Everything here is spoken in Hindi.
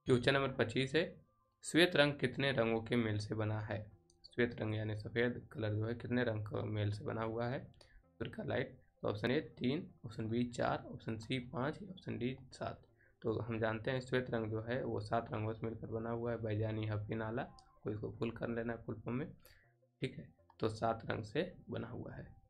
क्वेश्चन नंबर 25 है, श्वेत रंग कितने रंगों के मेल से बना है? श्वेत रंग यानी सफ़ेद कलर जो है कितने रंग का मेल से बना हुआ है? का लाइट। तो option A 3, option B 4, option C 5, option D 7। तो हम जानते हैं श्वेत रंग जो है वो 7 रंगों से मिलकर बना हुआ है, बैजानी हफी नाला, कोई इसको फुल कर लेना है फुल फॉर्म में, ठीक है। तो 7 रंग से बना हुआ है।